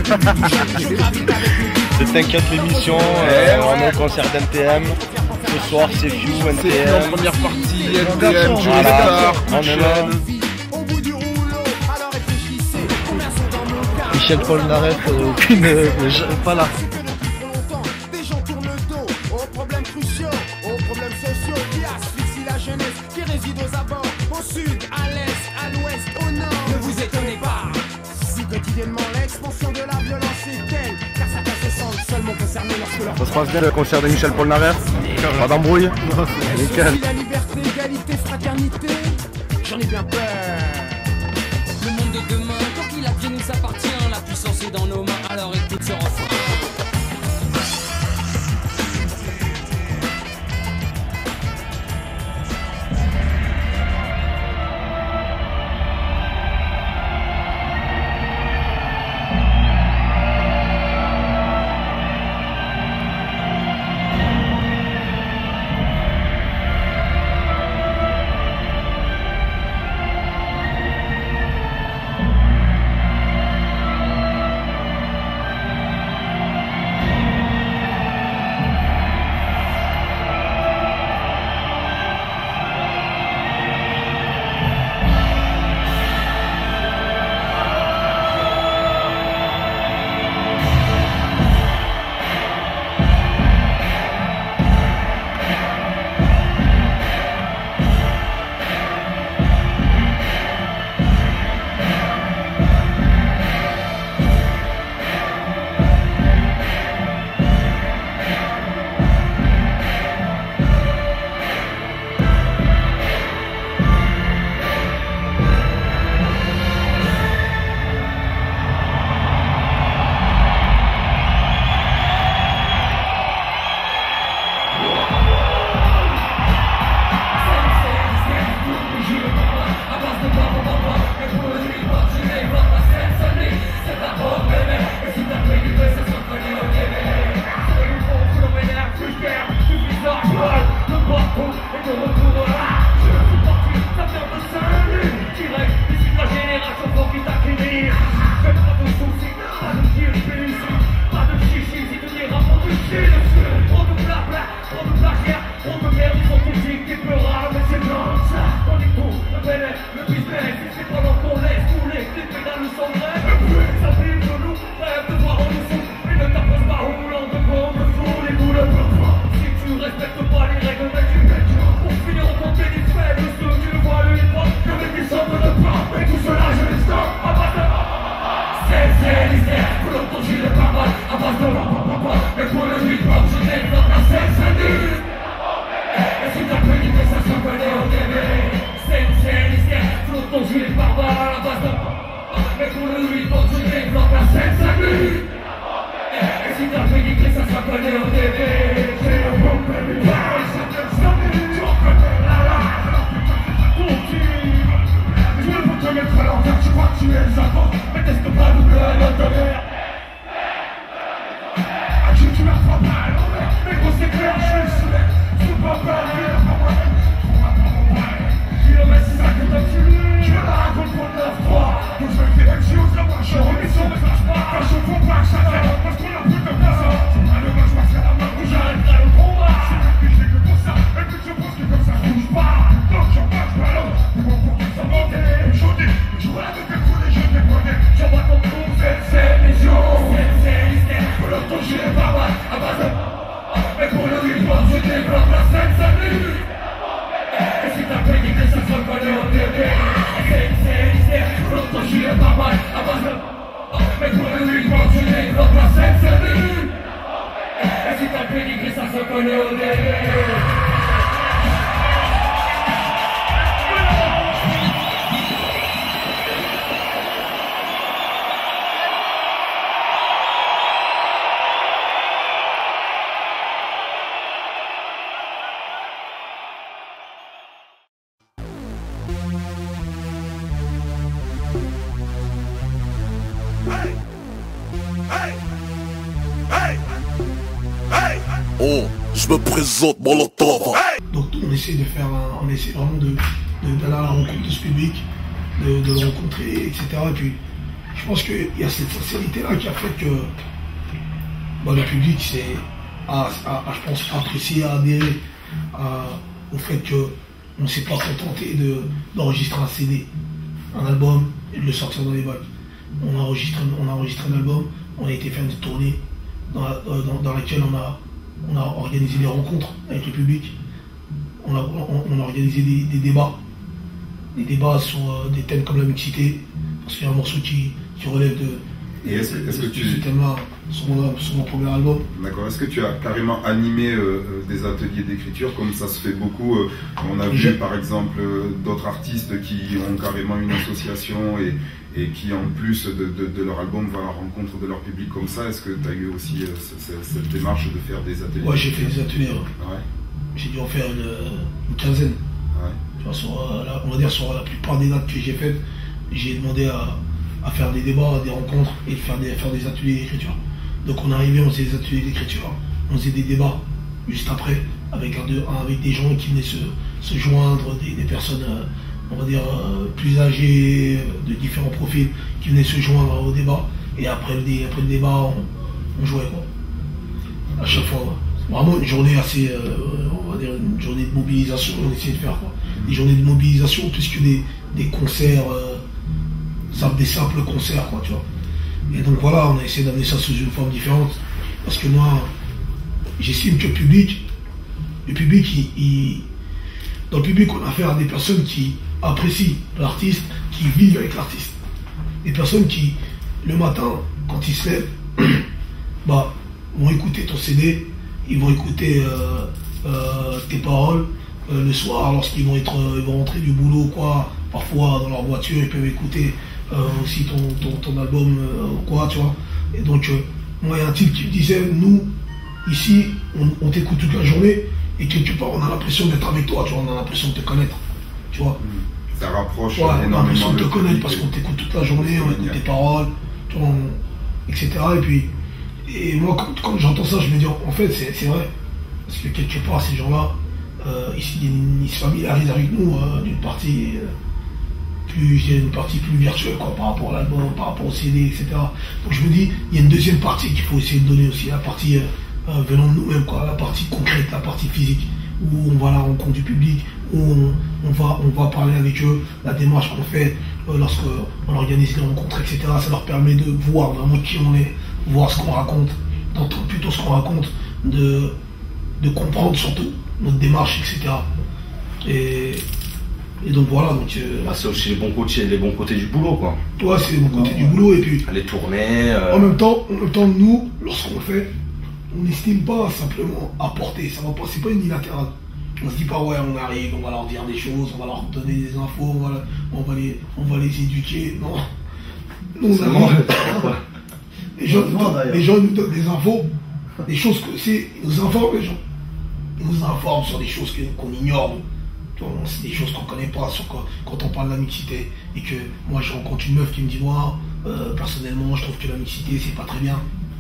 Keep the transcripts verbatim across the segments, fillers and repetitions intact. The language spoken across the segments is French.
C'est T'inquiète l'émission, euh, on est au concert d'N T M. Ce soir c'est Few, N T M. En première partie, N T M, voilà. On est là. Michel Polnareff, euh, aucune, euh, je, pas là. Des gens tournent le dos aux problèmes cruciaux, aux problèmes sociaux qui asphyxient la jeunesse, qui réside aux abords, au sud, à l'est, à l'ouest, au nord. Ne vous étonnez pas si quotidiennement l'expansion de la violence est telle, car certains se sentent seulement concernés lorsque leur... Ça se passe bien le concert de Michel Polnareff? Pas d'embrouille? Nickel. La liberté, égalité, fraternité, j'en ai bien peur. Le monde de demain, tant qu'il a bien nous appartient, la puissance est dans nos mains, alors écoute ce refrain. Oh, je me présente Molotov. Donc on essaie de faire un, on essaie vraiment de, de, d'aller à la rencontre de ce public, de, de le rencontrer, et cetera. Et puis je pense qu'il y a cette sincérité-là qui a fait que bah, le public s'est, a, a, a, je pense, apprécié, a adhéré à, au fait qu'on ne s'est pas contenté de, d'enregistrer un C D, un album et de le sortir dans les bacs. On a enregistré, on a enregistré un album, on a été faire une tournée dans, la, dans, dans laquelle on a, on a organisé des rencontres avec le public, on a, on, on a organisé des, des débats, des débats sur euh, des thèmes comme la mixité, parce qu'il y a un morceau qui, qui relève de, Et est-ce, est-ce que de tu... ce thème-là sur mon, sur mon premier album. D'accord. Est-ce que tu as carrément animé euh, des ateliers d'écriture comme ça se fait beaucoup euh, On a vu Je... par exemple euh, d'autres artistes qui ont carrément une association et, et qui en plus de, de, de leur album vont à la rencontre de leur public comme ça. Est-ce que tu as eu aussi euh, cette, cette démarche de faire des ateliers? Ouais, j'ai fait des ateliers. Hein. Ouais. J'ai dû en faire une, une quinzaine. Ouais. Tu vois, sur, euh, la, on va dire sur la plupart des dates que j'ai faites, j'ai demandé à, à faire des débats, des rencontres et de faire des, faire des ateliers d'écriture. Donc on arrivait, on faisait des ateliers d'écriture, on faisait des débats juste après avec, un, un, avec des gens qui venaient se, se joindre, des, des personnes, euh, on va dire, euh, plus âgées, de différents profils, qui venaient se joindre au débat. Et après le, après le débat, on, on jouait quoi. À chaque fois. Ouais. Vraiment une journée assez, euh, on va dire une journée de mobilisation, on essayait de faire quoi. Des journées de mobilisation plus que des, des concerts, euh, des simples concerts quoi, tu vois. Et donc voilà, on a essayé d'amener ça sous une forme différente. Parce que moi, j'estime que le public, le public, il, il, dans le public, on a affaire à des personnes qui apprécient l'artiste, qui vivent avec l'artiste. Des personnes qui, le matin, quand ils se lèvent, bah, vont écouter ton C D, ils vont écouter euh, euh, tes paroles. Euh, le soir, lorsqu'ils vont être, ils vont rentrer du boulot ou quoi, parfois dans leur voiture, ils peuvent écouter euh, aussi ton, ton, ton album euh, ou quoi, tu vois. Et donc, euh, moi, il y a un type qui me disait, nous, ici, on, on t'écoute toute la journée, et quelque part, on a l'impression d'être avec toi, tu vois, on a l'impression de te connaître, tu vois. Ça rapproche ouais, énormément. On a l'impression de te le connaître parce qu'on t'écoute toute la journée, on écoute tes paroles, tu vois, on, et cetera. Et puis, et moi, quand, quand j'entends ça, je me dis, en fait, c'est, c'est vrai, parce que quelque part, ces gens-là, Euh, ici, ils se familiarisent avec nous euh, d'une partie euh, plus, une partie plus virtuelle quoi, par rapport à l'album, par rapport au C D, et cetera. Donc je me dis, il y a une deuxième partie qu'il faut essayer de donner aussi, la partie euh, euh, venant de nous-mêmes, quoi, la partie concrète, la partie physique, où on va à la rencontre du public, où on, on, va, on va parler avec eux, la démarche qu'on fait euh, lorsqu'on organise les rencontres, et cetera. Ça leur permet de voir vraiment qui on est, voir ce qu'on raconte, d'entendre plutôt ce qu'on raconte, de, de comprendre surtout notre démarche, et cetera. Et, et donc voilà. Donc, euh, bah, c'est aussi les bons côtés, les bons côtés du boulot, quoi. Ouais, c'est les bons côtés du boulot. Et puis, aller tourner. Euh... En même temps, en même temps, nous, lorsqu'on le fait, on n'estime pas simplement apporter. Ça va pas, c'est pas unilatéral. On se dit pas, ouais, on arrive, on va leur dire des choses, on va leur donner des infos, on va, on va, les, on va les éduquer. Non. Nous, on arrive. Les gens, nous donnent, les gens nous donnent des infos, des choses que c'est, ils nous informent les gens. Ils nous informent sur des choses que, qu'on ignore. C'est des choses qu'on ne connaît pas sur quoi, quand on parle de la mixité. Et que moi je rencontre une meuf qui me dit moi, euh, personnellement je trouve que la mixité c'est pas très bien.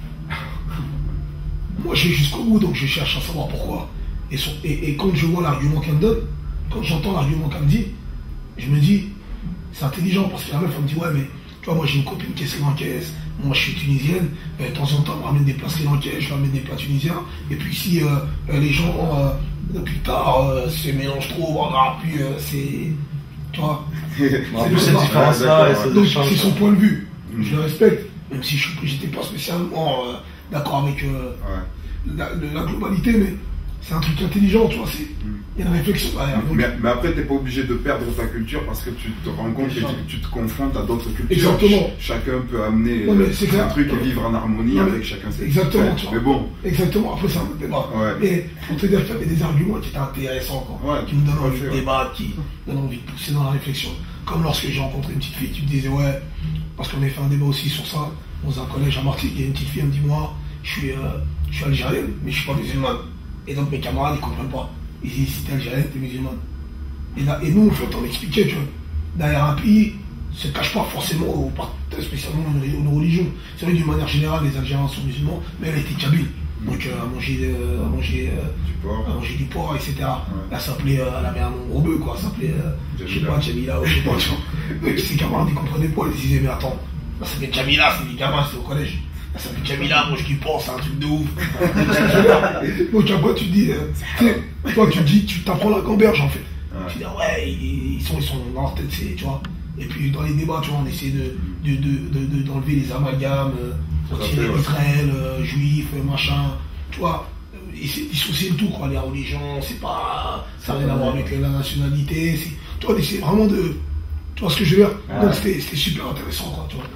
Moi je vais jusqu'au bout donc je cherche à savoir pourquoi. Et, sur, et, et quand je vois l'argument qu'elle me donne, quand j'entends l'argument qu'elle me dit, je me dis c'est intelligent parce que la meuf elle me dit ouais mais tu vois moi j'ai une copine qui est sri-lankaise. Moi je suis tunisienne, euh, de temps en temps on me ramène des plats sri-lankais, je ramène des plats tunisiens, et puis si euh, euh, les gens, euh, plus tard, euh, se mélangent trop, voilà, puis euh, c'est... Tu vois en plus cette différence-là, donc c'est son point de vue, mmh. Je le respecte, même si je n'étais pas spécialement euh, d'accord avec euh, ouais. la, la globalité, mais c'est un truc intelligent, tu vois, c'est... Il y a une réflexion derrière. Mais, mais après, tu n'es pas obligé de perdre ta culture parce que tu te rends compte que tu, tu te confrontes à d'autres cultures. Exactement. Ch chacun peut amener ouais, euh, un truc et vivre en harmonie non, avec chacun ses exactement, tu vois. Mais bon. Exactement, après c'est un autre débat. Ouais. Mais pour te dire qu'il y avait des arguments qui étaient intéressants, quoi, ouais, qui nous donnent envie de débattre, qui donnent envie de pousser dans la réflexion. Comme lorsque j'ai rencontré une petite fille qui me disait, ouais, parce qu'on avait fait un débat aussi sur ça, dans un collège à Martinique, il y a une petite fille, elle me dit, moi, je suis, euh, je suis algérienne, mais je suis pas musulmane. Et donc mes camarades, ils comprennent pas. Ils disent, si t'es algérien, t'es musulman. Et, là, et nous, en fait, on expliquait que derrière un pays, se cache pas forcément, ou pas spécialement une, une religion. C'est vrai, d'une manière générale, les Algériens sont musulmans, mais elle était kabyle. Donc, euh, à manger, euh, à manger, euh, du porc. à manger du porc, et cetera. Ouais. Elle s'appelait, euh, elle avait un nom gros bœuf, quoi. Elle s'appelait, euh, je sais pas, Jamila, ou je sais pas, tu vois. Donc, ses camarades, ils comprenaient pas. Ils disaient, mais attends, Ça s'appelle Jamila, c'est des gamins, c'est au collège. Ça s'appelle Jamila, moi je kiffe pas, c'est un truc de ouf. Donc après tu dis, euh, tu sais, toi tu dis, tu t'apprends la gamberge en fait. Ouais. Tu dis, ouais, ils sont, ils sont dans leur tête, tu vois. Et puis dans les débats, tu vois, on essaie de, de, de, de, de, d'enlever les amalgames, euh, tirer Israël, euh, juif, machin, tu vois. Essayer de dissocier le tout, quoi, les religions, c'est pas. Ça n'a rien à voir avec la nationalité, c'est. Tu vois, on essaie vraiment de. Tu vois ce que je veux dire? Ah. Donc c'était super intéressant, quoi, tu vois.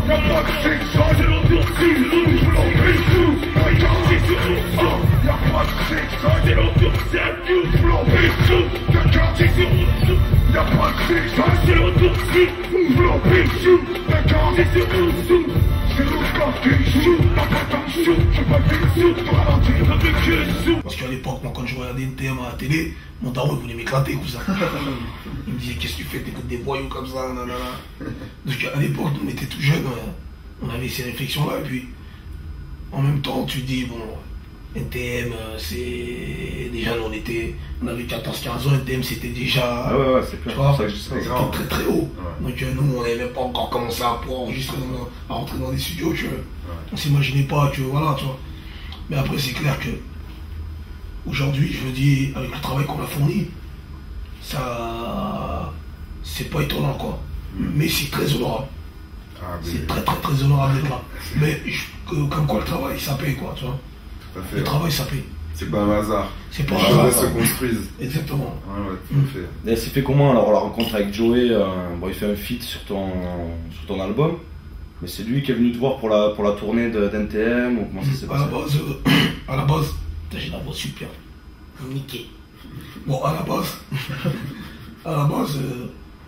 Parce qu'à l'époque, moi, quand je regardais N T M à la télé, mon daron voulait m'éclater, cousin. Il me disait, qu'est-ce que tu fais, t'écoutes des voyous comme ça, nanana. Donc à l'époque, on était tout jeunes, on avait ces réflexions-là, et puis en même temps, tu dis, bon, N T M, c'est déjà, on était, on avait quatorze quinze ans, N T M c'était déjà, ah ouais, ouais, c'est clair, ça c'était très très haut. Ouais. Donc euh, nous, on n'avait même pas encore commencé à enregistrer, à rentrer dans des studios, que, ouais. On s'imaginait pas que, voilà, tu vois. Mais après, c'est clair que, aujourd'hui, je dis, avec le travail qu'on a fourni, ça, c'est pas étonnant, quoi. Mm. Mais c'est très honorable. Ah, mais... C'est très très très honorable d'être là. Mais je, comme quoi le travail, ça paye, quoi, tu vois. Fait, le travail, ça paye. C'est pas un hasard. C'est pas un hasard. Les choses se construisent. Exactement. Ouais, ouais, tout à fait. Et c'est fait comment alors la rencontre avec Joey? euh, Bon, il fait un feat sur ton, sur ton album. Mais c'est lui qui est venu te voir pour la, pour la tournée d'N T M ou comment ça s'est passé? À la base, euh, à la base, j'ai la voix super. Nickel. Bon, à la base, à la base, euh,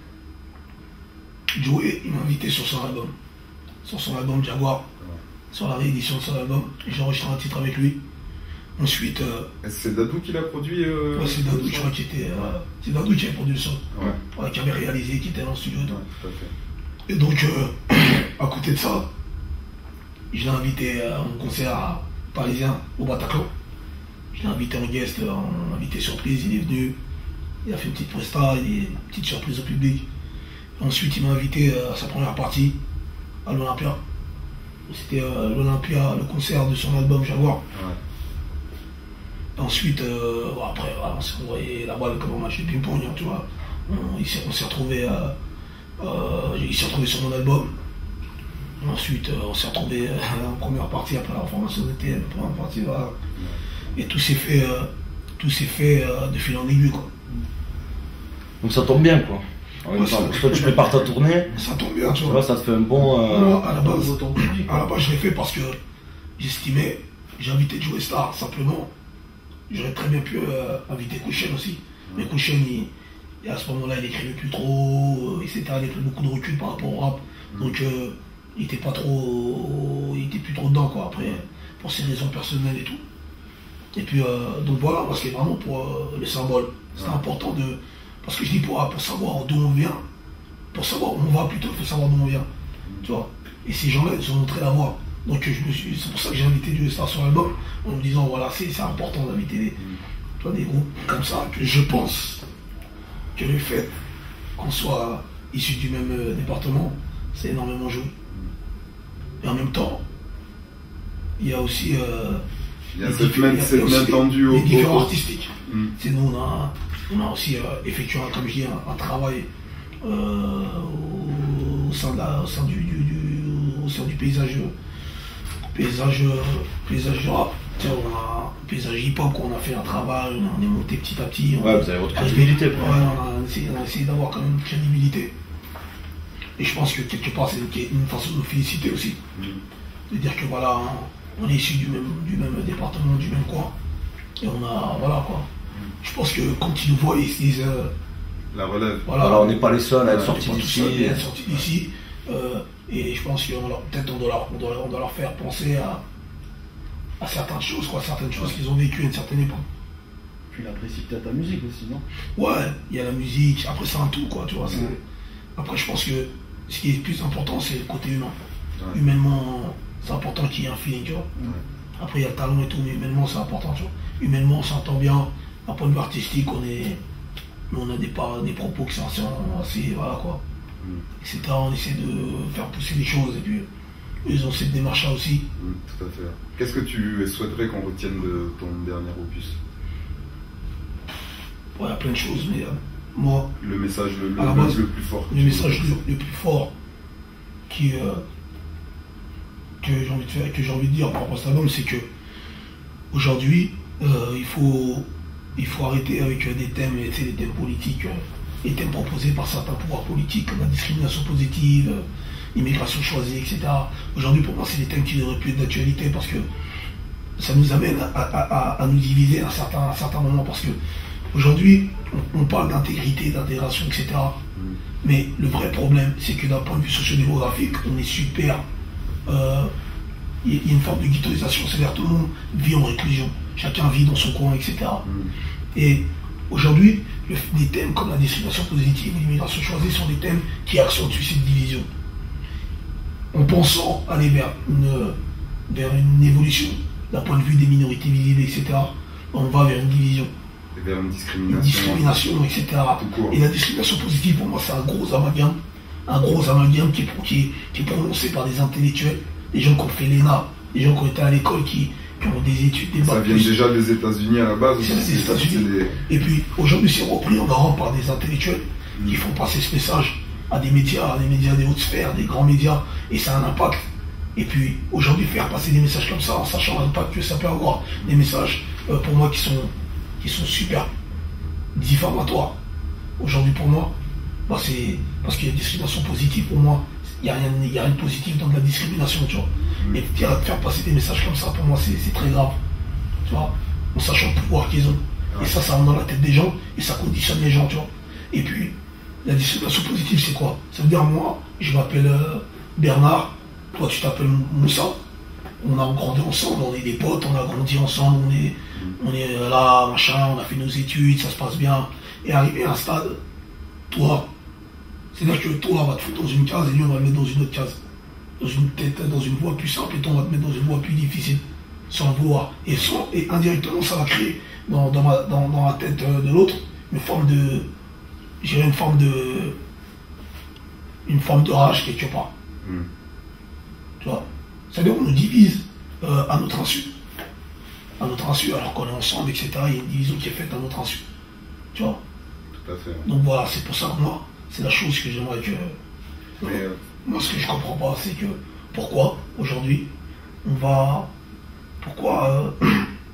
Joey, il m'a invité sur son album. Sur son album Jaguar. Sur la réédition de son album. J'ai enregistré un titre avec lui. Ensuite. Euh, c'est Dadou qui l'a produit euh, ouais, c'est Dadou, je crois, qui était. Euh, c'est Dadou qui avait produit le son. Ouais. Ouais, qui avait réalisé, qui était dans le studio. Ouais, tout à fait. Et donc, euh, à côté de ça, je l'ai invité à un concert parisien au Bataclan. Je l'ai invité en guest, en invité surprise, il est venu. Il a fait une petite presta, une petite surprise au public. Ensuite, il m'a invité à sa première partie à l'Olympia. C'était euh, l'Olympia, le concert de son album Jaguar. Ouais. Ensuite, euh, bon, après, voilà, on s'est envoyé la balle comme un match de ping-pong, tu vois. On, on s'est retrouvé, euh, euh, il s'est retrouvé sur mon album. Ensuite, euh, on s'est retrouvé euh, en première partie après la formation de T M, première partie, voilà. Et tout s'est fait, euh, tout s'est fait euh, de fil en aiguille, quoi. Donc ça tombe bien, quoi. En même temps, toi tu prépares ta tournée, ça tombe bien, tu vois. vois. Ça te fait un bon. Euh... Non, à la base, à la base, je l'ai fait parce que j'estimais, j'ai invité Joey Star simplement. J'aurais très bien pu euh, inviter Kouchen aussi. Mais Kouchen, il, à ce moment-là, il écrivait plus trop, il s'était allé beaucoup de recul par rapport au rap. Donc euh, il était pas trop. Il était plus trop dedans, quoi, après, pour ses raisons personnelles et tout. Et puis, euh, donc voilà, parce que vraiment pour euh, le symbole, c'est important de. Parce que je dis pour, pour savoir d'où on vient, pour savoir où on va plutôt, il faut savoir d'où on vient. Tu vois. Et ces gens-là, ils ont montré la voie. Donc je me suis, c'est pour ça que j'ai invité Joey Star sur l'album, en me disant voilà, c'est important d'inviter des, tu vois, des groupes comme ça, que je pense que le fait qu'on soit issus du même euh, département, c'est énormément joué. Et en même temps, il y a aussi euh, il y a cette main tendue au différents artistiques. Mm. C'est nous, on a, on a aussi euh, effectué, comme je dis, un, un travail euh, au, au sein de la, au sein du, du, du, au sein du paysage, paysage, paysage du rap. Tu sais, on a un paysage hip-hop, on a fait un travail, on est monté petit à petit. Ouais, vous avez votre crédibilité. Ouais, on a essayé, essayé d'avoir quand même une crédibilité. Et je pense que quelque part, c'est une, une façon de nous féliciter aussi. Mm. De dire que voilà, on est issu du même, du même département, du même coin. Et on a, voilà quoi. Je pense que quand ils nous voient, ils se disent. Euh, la relève. Voilà, alors on n'est pas les seuls à être sortis d'ici. Être sortis d'ici. Euh, et je pense qu'on leur, peut-être on doit leur, on doit, on doit leur faire penser à, à certaines choses, quoi, certaines choses qu'ils ont vécues à une certaine époque. Puis il apprécie peut-être ta musique aussi, non? Ouais, il y a la musique, après c'est un tout, quoi, tu vois. Mmh. Après, je pense que ce qui est le plus important, c'est le côté humain. Ouais. Humainement, c'est important qu'il y ait un feeling, tu vois. Ouais. Après, il y a le talent et tout, mais humainement, c'est important, tu vois. Humainement, on s'entend bien. D'un point de vue artistique, on est, on a des, pas, des propos qui sont assez, assez, voilà quoi. mmh. et cetera. On essaie de faire pousser les choses, et puis ils ont cette démarche-là aussi. Mmh, tout à fait. Qu'est-ce que tu souhaiterais qu'on retienne de ton dernier opus? Ouais, il y a plein de choses, mais euh, moi... Le message le, le, base, le plus fort. Le message le, le plus fort qui, euh, que j'ai envie de faire, que j'ai envie de dire par rapport à cet album, c'est que aujourd'hui, euh, il, faut, il faut arrêter avec euh, des thèmes, tu sais, des thèmes politiques, euh, les thèmes proposés par certains pouvoirs politiques, comme la discrimination positive, euh, l'immigration choisie, et cetera. Aujourd'hui, pour moi, c'est des thèmes qui devraient plus être d'actualité parce que ça nous amène à, à, à, à nous diviser à un certain, à un certain moment, parce que aujourd'hui, on, on parle d'intégrité, d'intégration, et cetera. Mm. Mais le vrai problème, c'est que d'un point de vue socio-démographique, on est super... Euh, il y a une forme de ghettoisation, c'est-à-dire tout le monde vit en réclusion, chacun vit dans son coin, et cetera. Mm. Et aujourd'hui, le, des thèmes comme la discrimination positive ou l'immigration choisie sont des thèmes qui accentuent cette division. En pensant aller vers une, vers une évolution d'un point de vue des minorités visibles, et cetera, on va vers une division. Et vers une discrimination. Une discrimination, et cetera. Et la discrimination positive, pour moi, c'est un gros amalgame, un gros amalgame qui est, qui, qui est prononcé par des intellectuels, des gens qui ont fait l'E N A, des gens qui ont été à l'école, qui, qui ont des études, des bacs. Ça vient déjà des États-Unis à la base. C'est des États-Unis. Des... Et puis aujourd'hui, c'est repris en Europe par des intellectuels mmh. qui font passer ce message à des médias, à des médias des hautes sphères, des grands médias, et ça a un impact. Et puis aujourd'hui, faire passer des messages comme ça, en sachant l'impact que ça peut avoir, des messages euh, pour moi qui sont, qui sont super diffamatoires. Aujourd'hui, pour moi, bah, c'est parce qu'il y a une discrimination positive. Pour moi, il n'y a, a rien de positif dans de la discrimination, tu vois. Mmh. Et faire, faire passer des messages comme ça, pour moi, c'est très grave, tu vois, en sachant le pouvoir qu'ils ont. Ouais. Et ça, ça rentre dans la tête des gens, et ça conditionne les gens, tu vois. Et puis, la discrimination positive, c'est quoi? Ça veut dire, moi, je m'appelle euh, Bernard, toi, tu t'appelles Moussa. On a grandi ensemble, on est des potes, on a grandi ensemble, on est, on est là, machin, on a fait nos études, ça se passe bien. Et arrivé à un stade, toi, c'est-à-dire que toi, on va te foutre dans une case et lui, on va le mettre dans une autre case. Dans une tête, dans une voie plus simple, et toi, on va te mettre dans une voie plus difficile, sans le vouloir. Et, sans, et indirectement, ça va créer dans, dans, ma, dans, dans la tête de l'autre une forme de... J'ai une forme de... Une forme de rage quelque part. Mm. Tu vois? C'est-à-dire qu'on nous divise euh, à notre insu. À notre insu, alors qu'on est ensemble, et cetera. Il y a une division qui est faite à notre insu. Tu vois? Tout à fait. Donc voilà, c'est pour ça que moi, c'est la chose que j'aimerais que... Mais euh... Moi, ce que je comprends pas, c'est que pourquoi, aujourd'hui, on va... Pourquoi... Euh,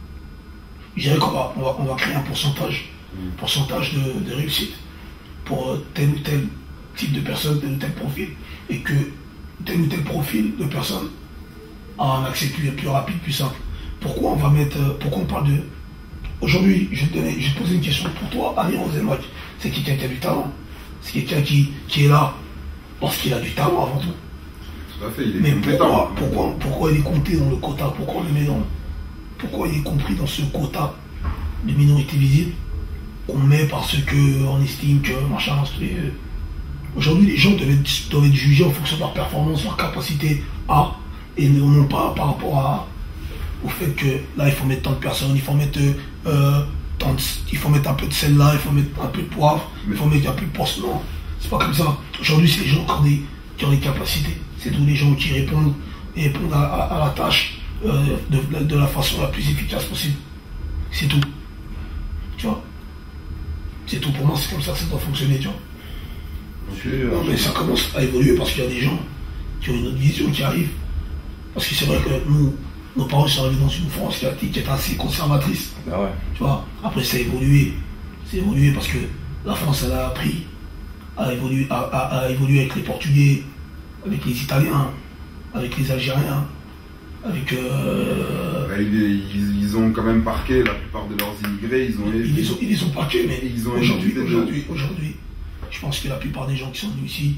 je dirais qu'on va, on va, on va créer un pourcentage, mm. pourcentage de, de réussite pour euh, tel ou tel type de personne, tel ou tel profil, et que tel ou tel profil de personne a un accès plus, plus rapide, plus simple. Pourquoi on va mettre... Pourquoi on parle de... Aujourd'hui, je vais te, donner, je vais te poser une question pour toi. Amir Roselmack, c'est quelqu'un qui a du talent. C'est quelqu'un qui, qui est là parce qu'il a du talent avant tout. Tout à fait, il est Mais pourquoi, pourquoi, pourquoi il est compté dans le quota? Pourquoi on le met dans... Pourquoi il est compris dans ce quota de minorités visibles qu'on met parce qu'on estime que machin... Aujourd'hui, les gens doivent être, doivent être jugés en fonction de leur performance, leur capacité à, et non pas par rapport à, au fait que là, il faut mettre tant de personnes, il faut mettre, euh, tant de, il faut mettre un peu de sel là, il faut mettre un peu de poivre, il faut mettre un peu de poisson. Non, c'est pas comme ça. Aujourd'hui, c'est les gens qui ont des, qui ont des capacités. C'est tous les gens qui répondent et répondent à, à, à la tâche euh, de, de la façon la plus efficace possible. C'est tout. Tu vois? C'est tout. Pour moi, c'est comme ça que ça doit fonctionner, tu vois. Non, mais ça commence à évoluer parce qu'il y a des gens qui ont une autre vision qui arrivent. Parce que c'est vrai que nous, nos parents sont arrivés dans une France qui, a, qui est assez conservatrice. Ah ouais. Tu vois, après ça a évolué. C'est évolué parce que la France, elle a appris à évoluer, à, à, à évoluer avec les Portugais, avec les Italiens, avec les Algériens, avec... Euh... Bah, ils, ils, ils ont quand même parqué la plupart de leurs immigrés. Ils, ont ils, les, ont, ils les ont parqués, mais aujourd'hui, aujourd'hui, de... aujourd'hui, je pense que la plupart des gens qui sont venus ici,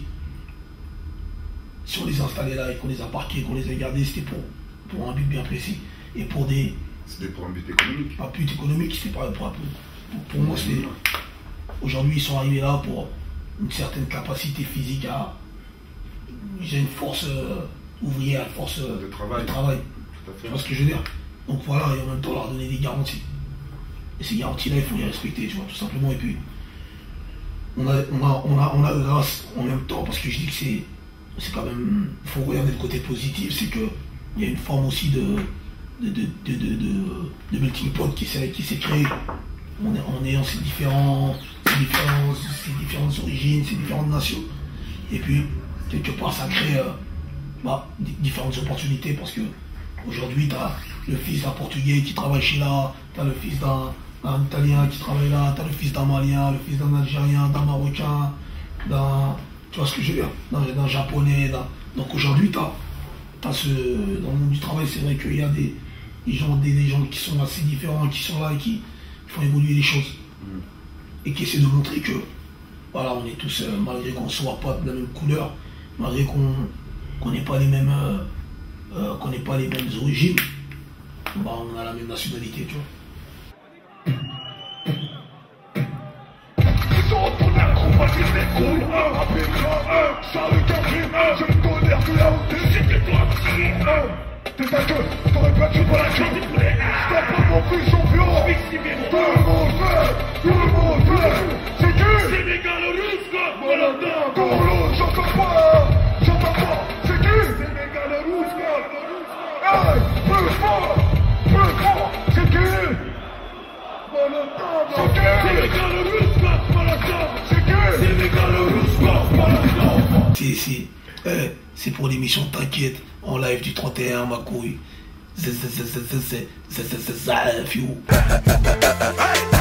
si on les a installés là et qu'on les a parqués, qu'on les a gardés, c'était pour, pour un but bien précis. Et pour des... C'était pour un but économique. Pas but économique, c'était pas pour, pour, pour, pour moi, c'était... Aujourd'hui, ils sont arrivés là pour une certaine capacité physique à... J'ai une force euh, ouvrière, une force euh, de travail. De travail. Tout à fait. Tu vois ce que je veux dire? Donc voilà, et en même temps leur donner des garanties. Et ces garanties-là, il faut les respecter, tu vois, tout simplement. Et puis, on a, on a, on a, on a grâce en même temps, parce que je dis que c'est, c'est quand même, il faut regarder le côté positif, c'est qu'il y a une forme aussi de, de, de, de, de, de, de melting pot qui s'est, qui s'est créée en, en ayant ces, différents, ces, différents, ces différentes origines, ces différentes nations. Et puis, quelque part, ça crée euh, bah, différentes opportunités, parce que aujourd'hui, tu as le fils d'un Portugais qui travaille chez là, tu as le fils d'un un Italien qui travaille là, tu as le fils d'un Malien, le fils d'un Algérien, d'un Marocain, d'un, tu vois ce que je veux dire, d'un, d'un Japonais. D'un... Donc aujourd'hui, tu as ce, dans le monde du travail, c'est vrai qu'il y a des, des, gens, des, des gens qui sont assez différents, qui sont là et qui font évoluer les choses. Mm. Et qui essaient de montrer que, voilà, on est tous, euh, malgré qu'on ne soit pas de la même couleur, malgré qu'on qu'on n'ait pas les mêmes, euh, euh, qu'on n'ait pas les mêmes origines, bah, on a la même nationalité, tu vois. Je me tolère de la honte, c'était toi. T'es ta gueule, t'aurais pas tué pour la gueule. T'as pas mon fils champion. Tout le monde fait, tout le monde fait. C'est qui? C'est Mégalo Rusca. Voilà, Golo, j'entends pas, j'entends pas. C'est qui? C'est Mégalo Rusca. Hey, plus fort, plus fort. C'est qui? Voilà, c'est qui? C'est Mégalo Rusca. Voilà, c'est qui? C'est Mégalo Rusca. Voilà, c'est, c'est, euh, c'est pour l'émission T'inquiète en live du trente et un, ma couille. C'est, c'est, c'est, c'est, c'est, c'est, c'est, c'est, c'est, c'est,